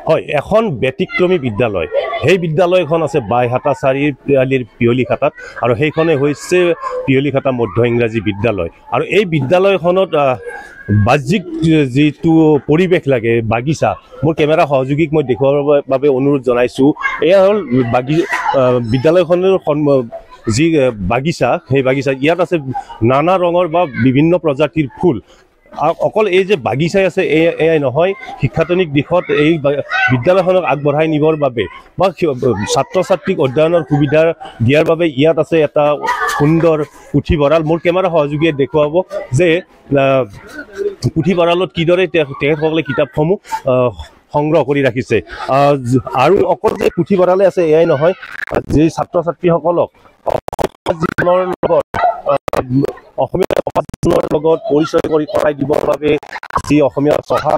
হয়, এখন ব্যতিক্ৰমী বিদ্যালয়। সেই বিদ্যালয়খন আছে বাইহাটা চাৰিআলিৰ পিয়লিঘাটাত আৰু সেইখনে হৈছে পিয়লিঘাটা মধ্য ইংৰাজী বিদ্যালয়। আৰু এই বিদ্যালয়খনত বাহ্যিক যিটো পৰিৱেশ লাগে, বাগিচা, মোৰ কেমেৰা সহযোগীক মই দেখুৱাবৰ বাবে অনুৰোধ জনাইছোঁ। এয়া হ'ল বিদ্যালয়খনৰ যি বাগিচা, সেই বাগিচা ইয়াত আছে নানা ৰঙৰ বা বিভিন্ন প্ৰজাতিৰ ফুল। অকল এই যে বাগিচাই আছে এয়াই নহয়, শিক্ষাতনিক দিশত এই বিদ্যালয়খনক আগবঢ়াই নিবৰ বাবে বা ছাত্ৰ ছাত্ৰীক অধ্যয়নৰ সুবিধা দিয়াৰ বাবে ইয়াত আছে এটা সুন্দৰ পুথিভঁৰাল। মোৰ কেমেৰা সহযোগীয়ে দেখুৱাব যে পুথিভঁৰালত কিদৰে তেখেতসকলে কিতাপসমূহ সংগ্ৰহ কৰি ৰাখিছে। আৰু অকল যে পুথিভঁৰালে আছে এয়াই নহয়, যি ছাত্ৰ ছাত্ৰীসকলক অসমীয়া সমাজৰ লগত পৰিচয় কৰি কৰাই দিবৰ বাবে যি অসমীয়া চহা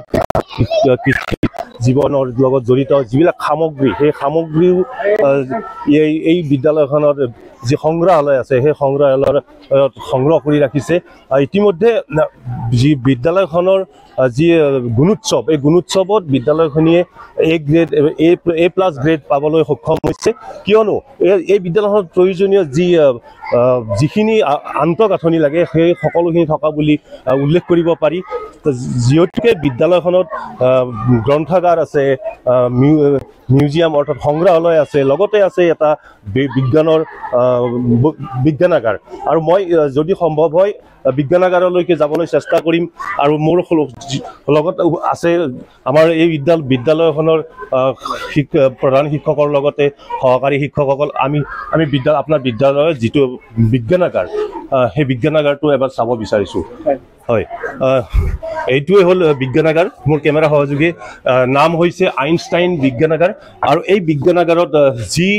জীৱনৰ লগত জড়িত যিবিলাক সামগ্ৰী, সেই সামগ্ৰীও এই বিদ্যালয়খনত যি সংগ্ৰহালয় আছে সেই সংগ্ৰহালয়ত সংগ্ৰহ কৰি ৰাখিছে। ইতিমধ্যে যি বিদ্যালয়খনৰ যি গুণোৎসৱ, এই গুণোৎসৱত বিদ্যালয়খনিয়ে A+ গ্ৰেড পাবলৈ সক্ষম হৈছে, কিয়নো এই বিদ্যালয়খনত প্ৰয়োজনীয় যিখিনি আন্তঃগাঁথনি লাগে সেই সকলোখিনি থকা বুলি উল্লেখ কৰিব পাৰি। যিহেতুকে বিদ্যালয়খনত গ্ৰন্থাগাৰ আছে, মিউজিয়াম অৰ্থাৎ সংগ্ৰহালয় আছে, লগতে আছে এটা বিজ্ঞানাগাৰ। আৰু মই যদি সম্ভৱ হয় বিজ্ঞানাগাৰলৈকে যাবলৈ চেষ্টা কৰিম। আৰু মোৰ লগত আছে আমাৰ এই বিদ্যালয়খনৰ প্ৰধান শিক্ষকৰ লগতে সহকাৰী শিক্ষকসকল। আমি আপোনাৰ বিদ্যালয়ৰ যিটো বিজ্ঞানাগাৰ, সেই বিজ্ঞানাগাৰটো এবাৰ চাব বিচাৰিছোঁ। হয়, এইটোৱে হ'ল বিজ্ঞানাগাৰ। মোৰ কেমেৰা সহযোগী নাম হৈছে আইনষ্টাইন বিজ্ঞানাগাৰ। আৰু এই বিজ্ঞানাগাৰত যি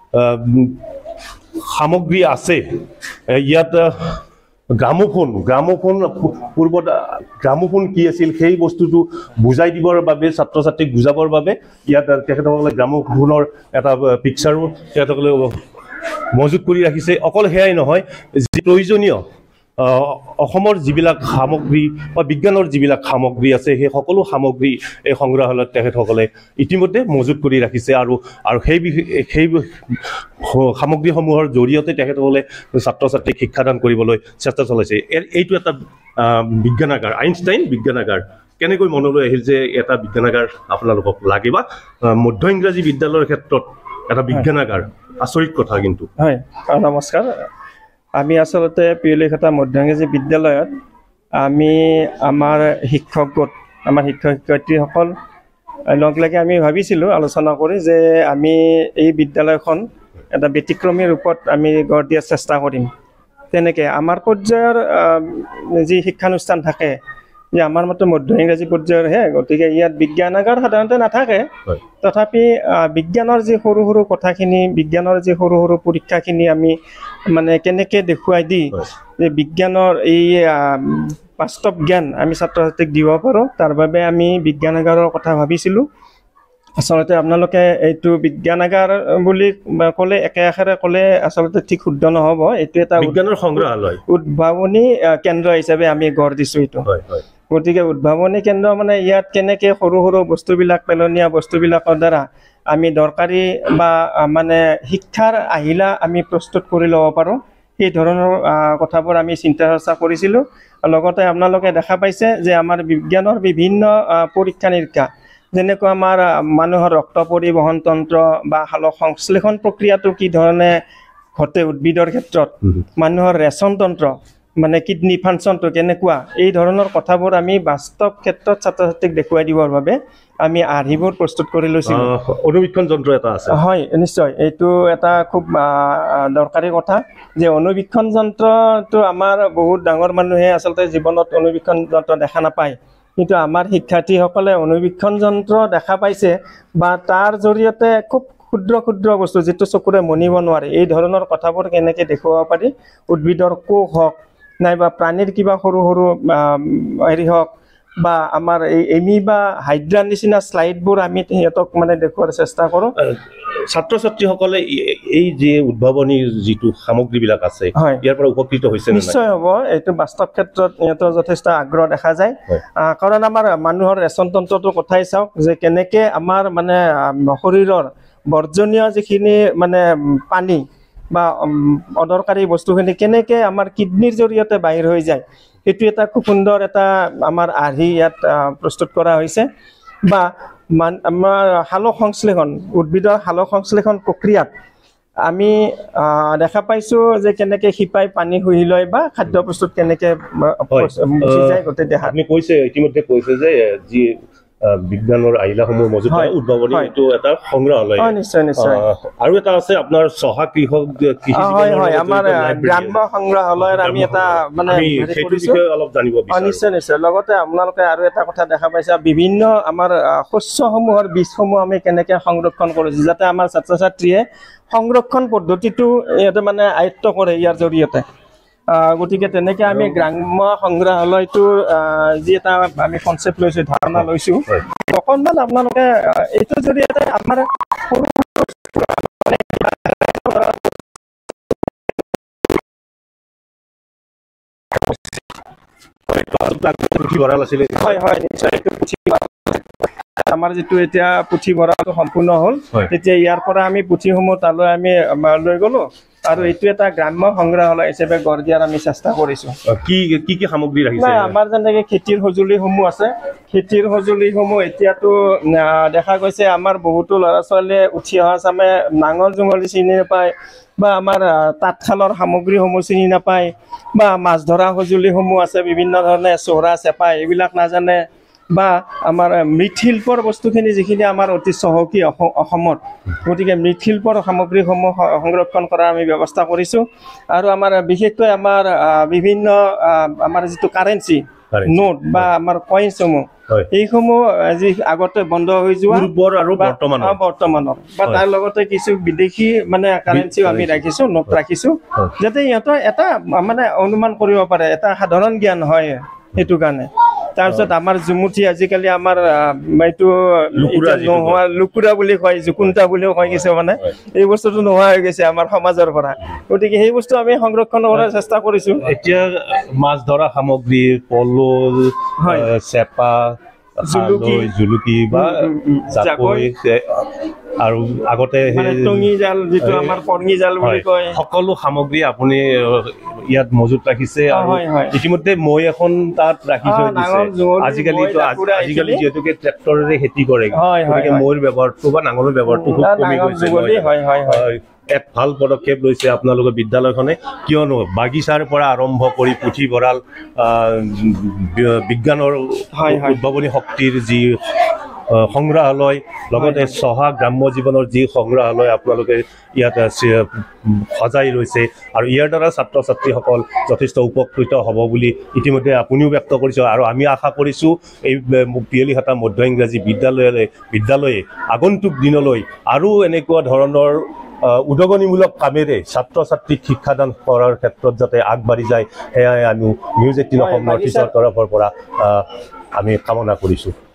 সামগ্ৰী আছে, ইয়াত গ্ৰামোফোন পূৰ্বত গ্ৰামোফোন কি আছিল সেই বস্তুটো বুজাই দিবৰ বাবে, ছাত্ৰ ছাত্ৰীক বুজাবৰ বাবে ইয়াত তেখেতসকলে গ্ৰামোফোনৰ এটা পিকচাৰো তেখেতসকলে মজুত কৰি ৰাখিছে। অকল সেয়াই নহয়, যি প্ৰয়োজনীয় অসমৰ যিবিলাক সামগ্ৰী বা বিজ্ঞানৰ যিবিলাক সামগ্ৰী আছে, সেই সকলো সামগ্ৰী এই সংগ্ৰহালয়ত তেখেতসকলে ইতিমধ্যে মজুত কৰি ৰাখিছে। আৰু সেই সামগ্ৰীসমূহৰ জৰিয়তে তেখেতসকলে ছাত্ৰ ছাত্ৰীক শিক্ষাদান কৰিবলৈ চেষ্টা চলাইছে। এইটো এটা বিজ্ঞানাগাৰ, আইনষ্টাইন বিজ্ঞানাগাৰ। কেনেকৈ মনলৈ আহিল যে এটা বিজ্ঞানাগাৰ আপোনালোকক লাগে, বা মধ্য ইংৰাজী বিদ্যালয়ৰ ক্ষেত্ৰত এটা বিজ্ঞানাগাৰ? আচৰিত কথা কিন্তু। হয়, নমস্কাৰ। আমি আচলতে পিয়লিঘাটা মধ্য ইংৰাজী বিদ্যালয়ত আমাৰ শিক্ষক গোট, আমাৰ শিক্ষক শিক্ষয়িত্ৰীসকল লগ লাগি আমি ভাবিছিলোঁ, আলোচনা কৰি, যে আমি এই বিদ্যালয়খন এটা ব্যতিক্ৰমী ৰূপত আমি গঢ় দিয়াৰ চেষ্টা কৰিম। তেনেকৈ আমাৰ পৰ্যায়ৰ যি শিক্ষানুষ্ঠান থাকে, যে আমাৰ মাত্ৰ মধ্য ইংৰাজী পৰ্যায়ৰহে, গতিকে ইয়াত বিজ্ঞানাগাৰ সাধাৰণতে নাথাকে। তথাপি বিজ্ঞানৰ যি সৰু সৰু কথাখিনি, বিজ্ঞানৰ যি সৰু সৰু পৰীক্ষাখিনি আমি মানে কেনেকৈ দেখুৱাই দি যে বিজ্ঞানৰ এই বাস্তৱ জ্ঞান আমি ছাত্ৰ ছাত্ৰীক দিব পাৰোঁ, তাৰ বাবে আমি বিজ্ঞানাগাৰৰ কথা ভাবিছিলোঁ। আচলতে আপোনালোকে এইটো বিজ্ঞানাগাৰ বুলি ক'লে, একে আখৰে ক'লে আচলতে ঠিক শুদ্ধ নহ'ব। এইটো এটা বিজ্ঞানৰ সংগ্ৰহালয়, উদ্ভাৱনী কেন্দ্ৰ হিচাপে আমি গঢ় দিছোঁ এইটো। গতিকে উদ্ভাৱনী কেন্দ্ৰ মানে ইয়াত কেনেকৈ সৰু সৰু বস্তুবিলাক, পেলনীয়া বস্তুবিলাকৰ দ্বাৰা আমি দৰকাৰী বা মানে শিক্ষাৰ আহিলা আমি প্ৰস্তুত কৰি ল'ব পাৰোঁ, সেই ধৰণৰ কথাবোৰ আমি চিন্তা চৰ্চা কৰিছিলোঁ। লগতে আপোনালোকে দেখা পাইছে যে আমাৰ বিজ্ঞানৰ বিভিন্ন পৰীক্ষা নিৰীক্ষা, যেনেকৈ আমাৰ মানুহৰ ৰক্ত পৰিবহণ তন্ত্ৰ বা সালোক সংশ্লেষণ প্ৰক্ৰিয়াটো কি ধৰণে ঘটে উদ্ভিদৰ ক্ষেত্ৰত, মানুহৰ ৰেচন তন্ত্ৰ মানে কিডনী ফাংচনটো কেনেকুৱা, এই ধৰণৰ কথাবোৰ আমি বাস্তৱ ক্ষেত্ৰত ছাত্ৰ ছাত্ৰীক দেখুৱাই দিবৰ বাবে আমি আৰ্হিবোৰ প্ৰস্তুত কৰি লৈছিলোঁ। অনুবীক্ষণ যন্ত্ৰ এটা আছে? হয়, নিশ্চয়। এইটো এটা খুব দৰকাৰী কথা, যে অনুবীক্ষণ যন্ত্ৰটো আমাৰ বহুত ডাঙৰ মানুহে আচলতে জীৱনত অনুবীক্ষণ যন্ত্ৰ দেখা নাপায়, কিন্তু আমাৰ শিক্ষাৰ্থীসকলে অনুবীক্ষণ যন্ত্ৰ দেখা পাইছে, বা তাৰ জৰিয়তে খুব ক্ষুদ্ৰ ক্ষুদ্ৰ বস্তু যিটো চকুৰে মনিব নোৱাৰে, এই ধৰণৰ কথাবোৰ কেনেকৈ দেখুৱাব পাৰি, উদ্ভিদৰ কোষ হওক নাইবা প্ৰাণীৰ কিবা সৰু সৰু হেৰি হওক বা আমাৰ এই এমি বা হাইড্ৰাৰ নিচিনা শ্লাইডবোৰ আমি সিহঁতক মানে দেখুৱাৰ চেষ্টা কৰোঁ। ছাত্ৰ ছাত্ৰীসকলে এই যে উদ্ভাৱনী যিটো সামগ্ৰীবিলাক আছে ইয়াৰ পৰা উপকৃত হৈছে নিশ্চয় হ'ব। এইটো বাস্তৱ ক্ষেত্ৰত সিহঁতৰ যথেষ্ট আগ্ৰহ দেখা যায়। কাৰণ আমাৰ মানুহৰ ৰেচন তন্ত্ৰটো কথাই চাওক যে কেনেকৈ আমাৰ মানে শৰীৰৰ বৰ্জনীয় যিখিনি মানে পানী বা অদৰকাৰী বস্তুখিনি কেনেকৈ আমাৰ কিডনীৰ জৰিয়তে বাহিৰ হৈ যায়, সেইটো এটা খুব সুন্দৰ এটা আমাৰ আৰ্হি ইয়াত প্ৰস্তুত কৰা হৈছে। বা আমাৰ সালোক সংশ্লেষণ, উদ্ভিদৰ সালোক সংশ্লেষণ প্ৰক্ৰিয়াত আমি দেখা পাইছোঁ যে কেনেকৈ শিপাই পানী শুহি লয় বা খাদ্য প্ৰস্তুত কেনেকৈ গুচি যায় গোটেই দেহা। আপুনি কৈছে ইতিমধ্যে কৈছে যে যি বিজ্ঞানৰ আহিলাসমূহ মজুত উদ্ভাৱনী এইটো এটা সংগ্ৰহালয়। নিশ্চয় নিশ্চয়। আৰু এটা আছে আপোনাৰ চহা কৃষক আমাৰ গ্ৰাম্য সংগ্ৰহালয়ৰ আমি এটা মানে অলপ জানিব বিচাৰো। নিশ্চয় নিশ্চয়। লগতে আপোনালোকে আৰু এটা কথা দেখা পাইছে, বিভিন্ন আমাৰ শস্যসমূহৰ বীজসমূহ আমি কেনেকৈ সংৰক্ষণ কৰিছোঁ যাতে আমাৰ ছাত্ৰ ছাত্ৰীয়ে সংৰক্ষণ পদ্ধতিটো ইহঁতে মানে আয়ত্ব কৰে ইয়াৰ জৰিয়তে। গতিকে তেনেকৈ আমি গ্ৰাম্য সংগ্ৰহালয়টোৰ যি এটা আমি কনচেপ্ট লৈছোঁ, ধাৰণা লৈছোঁ, অকণমান আপোনালোকে এইটোৰ জৰিয়তে আমাৰ আমাৰ যিটো এতিয়া পুথিভঁৰালটো সম্পূৰ্ণ হ'ল, তেতিয়া ইয়াৰ পৰা আমি পুথিসমূহ তালৈ আমি লৈ গ'লোঁ আৰু এইটো এটা গ্ৰাম্য সংগ্ৰহালয় হিচাপে গঢ় দিয়াৰ আমি চেষ্টা কৰিছোঁ। কি কি সামগ্ৰী ৰাখিছে? আমাৰ যেনেকৈ খেতিৰ সঁজুলিসমূহ আছে, খেতিৰ সঁজুলিসমূহ এতিয়াতো দেখা গৈছে আমাৰ বহুতো ল'ৰা ছোৱালীয়ে উঠি অহা চামে নাঙল জোঙলি চিনি নাপায় বা আমাৰ তাঁতশালৰ সামগ্ৰীসমূহ চিনি নাপায় বা মাছ ধৰা সঁজুলিসমূহ আছে বিভিন্ন ধৰণে চোৰা চেপা এইবিলাক নাজানে বা আমাৰ মৃৎশিল্পৰ বস্তুখিনি যিখিনি আমাৰ অতি চহকী অসমত, গতিকে মৃৎশিল্পৰ সামগ্ৰীসমূহ সংৰক্ষণ কৰাৰ আমি ব্যৱস্থা কৰিছোঁ। আৰু আমাৰ বিশেষকৈ আমাৰ বিভিন্ন আমাৰ যিটো কাৰেঞ্চি নোট বা আমাৰ কইনসমূহ এইসমূহ যি আগতে বন্ধ হৈ যোৱা বৰ্তমানৰ বা তাৰ লগতে কিছু বিদেশী মানে কাৰেঞ্চিও আমি ৰাখিছোঁ, নোট ৰাখিছোঁ, যাতে সিহঁতৰ এটা মানে অনুমান কৰিব পাৰে, এটা সাধাৰণ জ্ঞান হয় সেইটো কাৰণে। তাৰপিছত আমাৰ জুমুঠি আজিকালি আমাৰ এইটো নোহোৱা লুকুৰা বুলি কয়, জুকুন্তা বুলিও কয় কিছুমানে, এই বস্তুটো নোহোৱা হৈ গৈছে আমাৰ সমাজৰ পৰা। গতিকে সেই বস্তু আমি সংৰক্ষণ কৰাৰ চেষ্টা কৰিছোঁ। এতিয়া মাছ ধৰা সামগ্ৰী, পল, চেপা, জুলুকি বা জাকৈ আৰু আগতে টঙি জাল যিটো আমাৰ কৰ্ঙি জাল বুলি কয়, সকলো সামগ্ৰী আপুনি ইয়াত মজুত ৰাখিছে। ইতিমধ্যে মই এখন তাত ৰাখি থৈ দিছে। আজিকালি যিহেতুকে ট্ৰেক্টৰেৰে খেতি কৰে, গতিকে মৈৰ ব্যৱহাৰটো বা নাঙলৰ ব্যৱহাৰটো খুব কমি গৈছে। এক ভাল পদক্ষেপ লৈছে আপোনালোকৰ বিদ্যালয়খনে, কিয়নো বাগিচাৰ পৰা আৰম্ভ কৰি পুথিভঁৰাল, বিজ্ঞানৰ উদ্ভাৱনী শক্তিৰ যি সংগ্ৰহালয়, লগতে চহা গ্ৰাম্য জীৱনৰ যি সংগ্ৰহালয় আপোনালোকে ইয়াত সজাই লৈছে, আৰু ইয়াৰ দ্বাৰা ছাত্ৰ ছাত্ৰীসকল যথেষ্ট উপকৃত হ'ব বুলি ইতিমধ্যে আপুনিও ব্যক্ত কৰিছে। আৰু আমি আশা কৰিছোঁ এই পিয়লিহাটা মধ্য ইংৰাজী বিদ্যালয়ে আগন্তুক দিনলৈ আৰু এনেকুৱা ধৰণৰ উদগনিমূলক কামেৰে ছাত্ৰ ছাত্ৰীক শিক্ষাদান কৰাৰ ক্ষেত্ৰত যাতে আগবাঢ়ি যায়, সেয়াই আমি নিউজ 18 অসম নৰ্থ ইষ্টৰ তৰফৰ পৰা আমি কামনা কৰিছোঁ।